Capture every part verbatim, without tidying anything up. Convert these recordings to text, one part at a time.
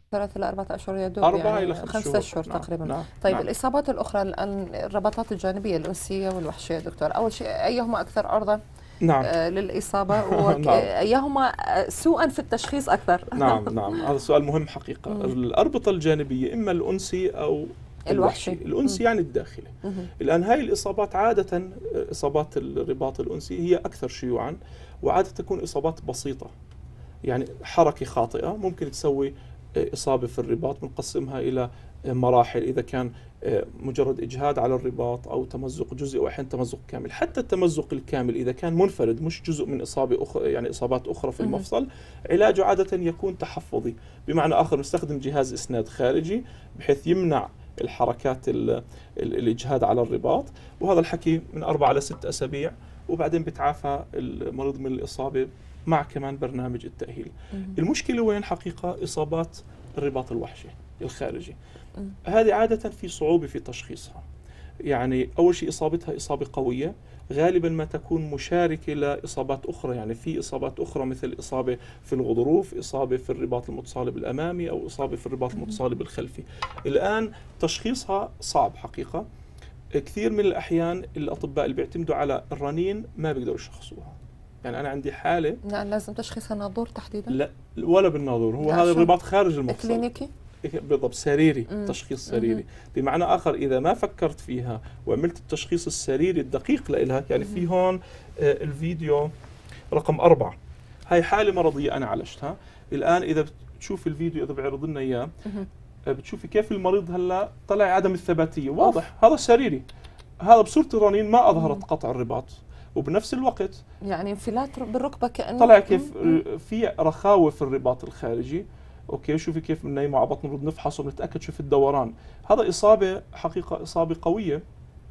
ثلاث إلى أربعة أشهر يا دوب، أربعة يعني إلى خمس خمسة شهور. أشهر نعم. تقريبا. نعم. طيب نعم. الإصابات الأخرى الآن، الربطات الجانبية الأنسية والوحشية دكتور، أول شيء أيهما أكثر عرضة نعم. آه للإصابة، نعم. وأيهما سوءا في التشخيص أكثر؟ نعم نعم هذا سؤال مهم حقيقة. الأربطة الجانبية إما الأنسي أو الوحشي. الأنسي يعني الداخلي. الآن هاي الإصابات عادة، إصابات الرباط الأنسي هي أكثر شيوعا، وعادة تكون إصابات بسيطة، يعني حركة خاطئة ممكن تسوي إصابة في الرباط. بنقسمها إلى مراحل، إذا كان مجرد إجهاد على الرباط أو تمزق جزئي أو أحيانا تمزق كامل. حتى التمزق الكامل إذا كان منفرد مش جزء من إصابة أخرى، يعني إصابات أخرى في المفصل، علاجه عادة يكون تحفظي، بمعنى آخر نستخدم جهاز إسناد خارجي بحيث يمنع الحركات ال ال الإجهاد على الرباط، وهذا الحكي من أربعة إلى ست أسابيع، وبعدين بتعافى المريض من الإصابة مع كمان برنامج التأهيل. المشكلة وين حقيقة؟ إصابات الرباط الوحشي الخارجي، هذه عادة في صعوبة في تشخيصها. يعني أول شيء إصابتها إصابة قوية، غالبا ما تكون مشاركة لإصابات أخرى، يعني في إصابات أخرى مثل إصابة في الغضروف، إصابة في الرباط المتصالب الأمامي، أو إصابة في الرباط المتصالب الخلفي. الآن تشخيصها صعب حقيقة. كثير من الأحيان الأطباء اللي بيعتمدوا على الرنين ما بيقدروا يشخصوها. يعني أنا عندي حالة يعني لازم تشخيصها ناظور تحديدا؟ لا، ولا بالناظور، هو هذا الرباط خارج المفصل. كلينيكي؟ بالضبط، سريري. مم. تشخيص سريري. مم. بمعنى آخر إذا ما فكرت فيها وعملت التشخيص السريري الدقيق لها، يعني في هون آه الفيديو رقم أربعة، هاي حالة مرضية أنا عالجتها. الآن إذا بتشوف الفيديو، إذا بعرض لنا إياه، آه بتشوفي كيف المريض هلا طلع عدم الثباتية واضح. أوف. هذا سريري، هذا بصورة الرنين ما أظهرت مم. قطع الرباط، وبنفس الوقت يعني انفلات بالركبة كأنه طلع كيف في رخاوة في الرباط الخارجي. اوكي، شوفي كيف بننيمه على بطنه، بنفحصه بنتاكد شوف الدوران. هذا اصابه حقيقه، اصابه قويه،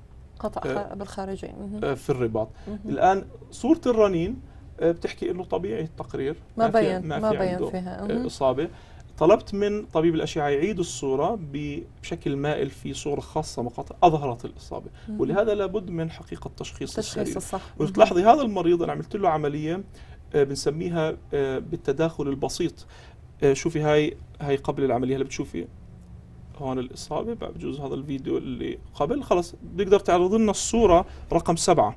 قطع آه بالخارجي آه في الرباط. مم. الان صوره الرنين آه بتحكي انه طبيعي التقرير، ما بين ما, ما في بين عنده فيها آه اصابه. طلبت من طبيب الاشعه يعيد الصوره بشكل مائل في صوره خاصه مقاطع اظهرت الاصابه. مم. ولهذا لابد من حقيقه تشخيص التشخيص الصح. وتلاحظي هذا المريض انا عملت له عمليه آه بنسميها آه بالتداخل البسيط. شوفي هاي هاي قبل العمليه، هلا بتشوفي هون الاصابه، بجوز هذا الفيديو اللي قبل. خلص بيقدر تعرض لنا الصوره رقم سبعة،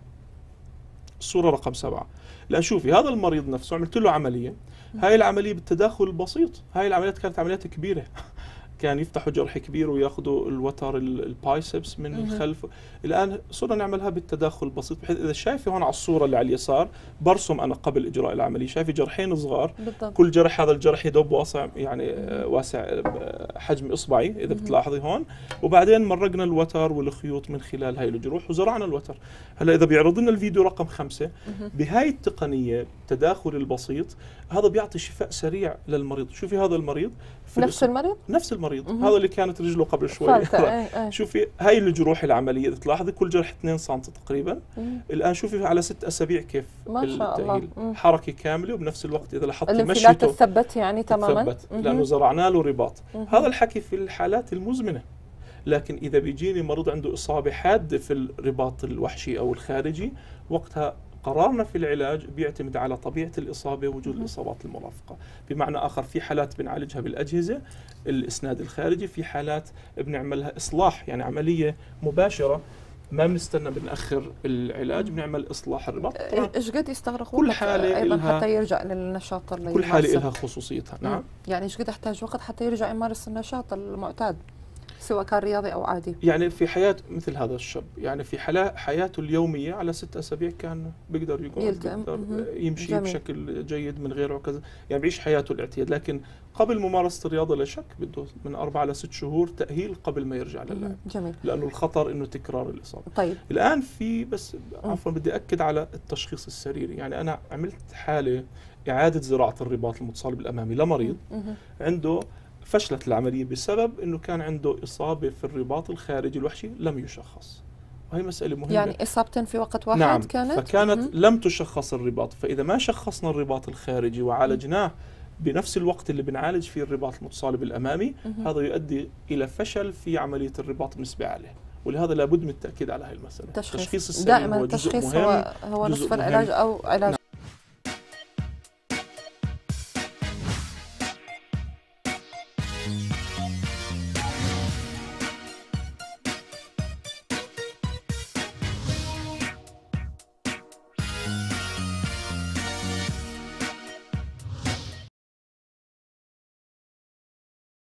الصوره رقم سبعة. لان شوفي هذا المريض نفسه عملت له عمليه، هاي العمليه بالتداخل البسيط. هاي العمليات كانت عمليات كبيره كان يفتحوا جرح كبير وياخذوا الوتر البايسبس من الخلف. الان صرنا نعملها بالتداخل البسيط، بحيث اذا شايفه هون على الصوره اللي على اليسار برسم انا قبل اجراء العمليه، شايفه جرحين صغار بالضبط. كل جرح، هذا الجرح يدوب واسع، يعني واسع حجم اصبعي اذا بتلاحظي هون. وبعدين مرقنا الوتر والخيوط من خلال هاي الجروح وزرعنا الوتر. هلا اذا بيعرض لنا الفيديو رقم خمسة بهاي التقنيه التداخل البسيط، هذا بيعطي شفاء سريع للمريض. شوفي هذا المريض، نفس المريض؟ نفس المريض. مم. هذا اللي كانت رجله قبل شوي. شوفي هاي الجروح العمليه، اذا تلاحظي كل جرح اثنين سنتي تقريبا. مم. الان شوفي على ست اسابيع كيف ما شاء الله. مم. حركه كامله، وبنفس الوقت اذا لاحظتي الانفلات تثبت يعني تماما، تثبت لانه زرعنا له رباط. مم. هذا الحكي في الحالات المزمنه. لكن اذا بيجيني مريض عنده اصابه حاده في الرباط الوحشي او الخارجي، وقتها قرارنا في العلاج بيعتمد على طبيعة الإصابة ووجود الإصابات المرافقة. بمعنى آخر في حالات بنعالجها بالأجهزة الإسناد الخارجي، في حالات بنعملها إصلاح، يعني عملية مباشرة ما بنستنى بنأخر العلاج، بنعمل إصلاح الرباط. إيش قد يستغرق كل حالة أيضا حتى يرجع للنشاط اللي كل حالة لها خصوصيتها. نعم. يعني إيش قد يحتاج وقت حتى يرجع يمارس النشاط المعتاد سواء كان رياضي أو عادي؟ يعني في حياة مثل هذا الشاب، يعني في حلا حياته اليومية على ست أسابيع كان بيقدر يقعد، بيقدر يمشي جميل. بشكل جيد من غيره وكذا، يعني بيعيش حياته الاعتياد. لكن قبل ممارسة الرياضة لا شك بده من أربعة لست شهور تأهيل قبل ما يرجع للعب. جميل. لأنه الخطر إنه تكرار الإصابة. طيب. الآن في بس عفوا بدي أكد على التشخيص السريري. يعني أنا عملت حالة إعادة زراعة الرباط المتصالب الأمامي لمريض عنده فشلت العملية بسبب أنه كان عنده إصابة في الرباط الخارجي الوحشي لم يشخص، وهي مسألة مهمة. يعني إصابتين في وقت واحد؟ نعم. كانت؟ فكانت مم. لم تشخص الرباط. فإذا ما شخصنا الرباط الخارجي وعالجناه بنفس الوقت اللي بنعالج فيه الرباط المتصالب الأمامي، مم. هذا يؤدي إلى فشل في عملية الرباط بنسبة عالية. ولهذا لابد من التأكيد على هاي المسألة. التشخيص التشخيص السريع دائما هو جزء التشخيص مهم، هو, هو نصف العلاج أو علاج